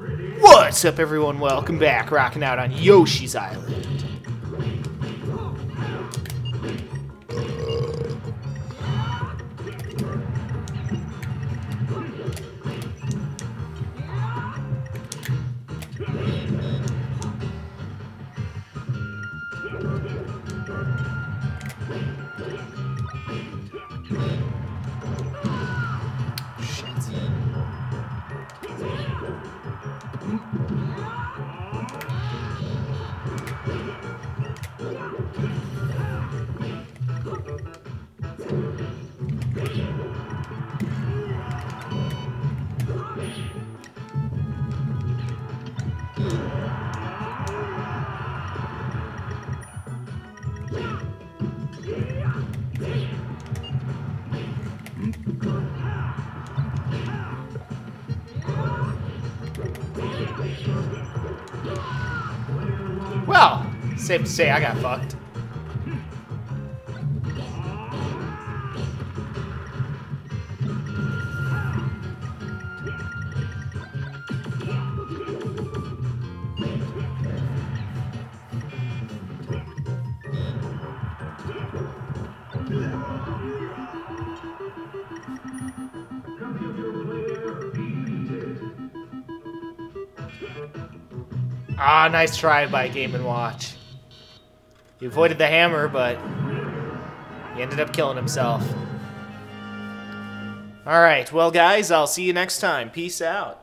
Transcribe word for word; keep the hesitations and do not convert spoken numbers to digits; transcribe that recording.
What's up, everyone? Welcome back. Rocking out on Yoshi's Island. Well, safe to say I got fucked. Ah, nice try by Game and Watch. He avoided the hammer, but he ended up killing himself. Alright, well guys, I'll see you next time. Peace out.